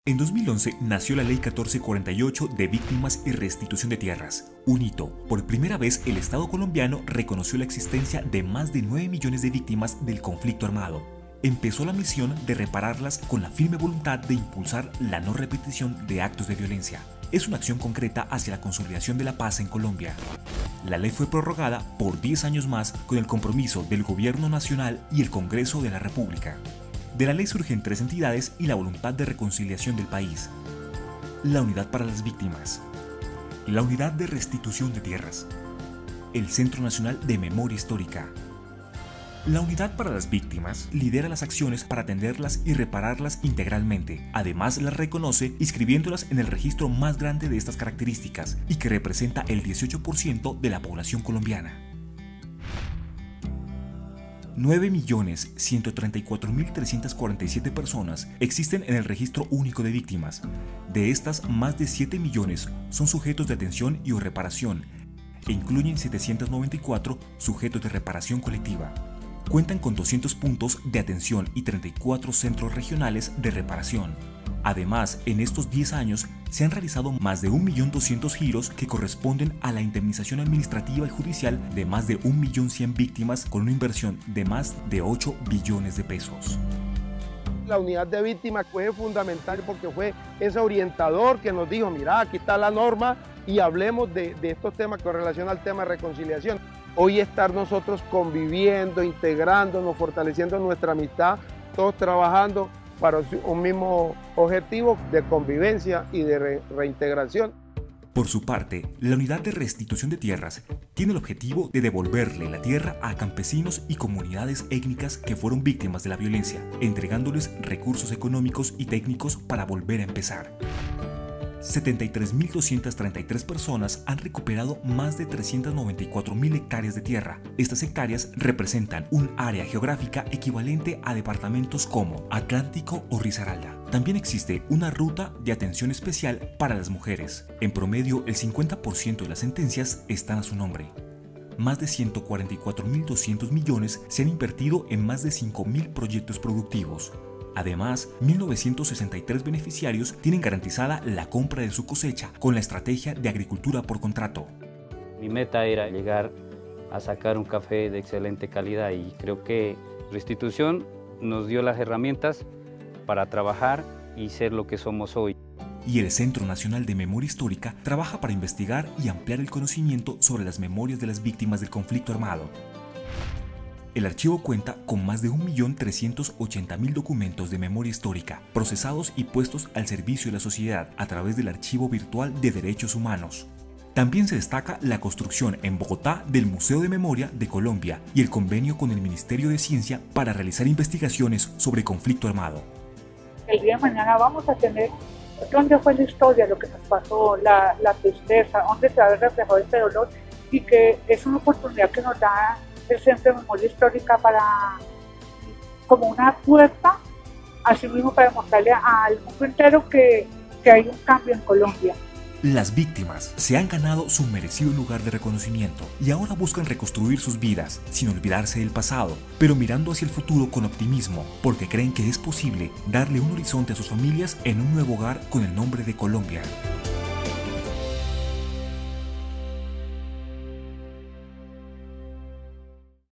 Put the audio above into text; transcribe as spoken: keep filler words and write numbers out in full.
En dos mil once nació la Ley catorce cuarenta y ocho de Víctimas y Restitución de Tierras, un hito. Por primera vez el Estado colombiano reconoció la existencia de más de nueve millones de víctimas del conflicto armado. Empezó la misión de repararlas con la firme voluntad de impulsar la no repetición de actos de violencia. Es una acción concreta hacia la consolidación de la paz en Colombia. La ley fue prorrogada por diez años más con el compromiso del Gobierno Nacional y el Congreso de la República. De la ley surgen tres entidades y la voluntad de reconciliación del país. La Unidad para las Víctimas, la Unidad de Restitución de Tierras, el Centro Nacional de Memoria Histórica. La Unidad para las Víctimas lidera las acciones para atenderlas y repararlas integralmente. Además, las reconoce inscribiéndolas en el registro más grande de estas características y que representa el dieciocho por ciento de la población colombiana. nueve millones ciento treinta y cuatro mil trescientas cuarenta y siete personas existen en el Registro Único de Víctimas. De estas, más de siete millones son sujetos de atención y o reparación e incluyen setecientos noventa y cuatro sujetos de reparación colectiva. Cuentan con doscientos puntos de atención y treinta y cuatro centros regionales de reparación. Además, en estos diez años se han realizado más de un millón doscientos giros que corresponden a la indemnización administrativa y judicial de más de un millón cien víctimas con una inversión de más de ocho billones de pesos. La unidad de víctimas fue fundamental porque fue ese orientador que nos dijo, mira, aquí está la norma y hablemos de, de estos temas con relación al tema de reconciliación. Hoy estar nosotros conviviendo, integrándonos, fortaleciendo nuestra amistad, todos trabajando para un mismo objetivo de convivencia y de re reintegración. Por su parte, la Unidad de Restitución de Tierras tiene el objetivo de devolverle la tierra a campesinos y comunidades étnicas que fueron víctimas de la violencia, entregándoles recursos económicos y técnicos para volver a empezar. setenta y tres mil doscientas treinta y tres personas han recuperado más de trescientas noventa y cuatro mil hectáreas de tierra. Estas hectáreas representan un área geográfica equivalente a departamentos como Atlántico o Risaralda. También existe una ruta de atención especial para las mujeres. En promedio, el cincuenta por ciento de las sentencias están a su nombre. Más de ciento cuarenta y cuatro mil doscientos millones se han invertido en más de cinco mil proyectos productivos. Además, mil novecientos sesenta y tres beneficiarios tienen garantizada la compra de su cosecha con la estrategia de agricultura por contrato. Mi meta era llegar a sacar un café de excelente calidad y creo que Restitución nos dio las herramientas para trabajar y ser lo que somos hoy. Y el Centro Nacional de Memoria Histórica trabaja para investigar y ampliar el conocimiento sobre las memorias de las víctimas del conflicto armado. El archivo cuenta con más de un millón trescientos ochenta mil documentos de memoria histórica, procesados y puestos al servicio de la sociedad a través del Archivo Virtual de Derechos Humanos. También se destaca la construcción en Bogotá del Museo de Memoria de Colombia y el convenio con el Ministerio de Ciencia para realizar investigaciones sobre conflicto armado. El día de mañana vamos a tener dónde fue la historia, lo que nos pasó, la, la tristeza, dónde se ha reflejado este dolor y que es una oportunidad que nos da el Centro de Memoria Histórica para, como una puerta, así mismo para demostrarle al mundo entero que, que hay un cambio en Colombia. Las víctimas se han ganado su merecido lugar de reconocimiento y ahora buscan reconstruir sus vidas sin olvidarse del pasado, pero mirando hacia el futuro con optimismo, porque creen que es posible darle un horizonte a sus familias en un nuevo hogar con el nombre de Colombia.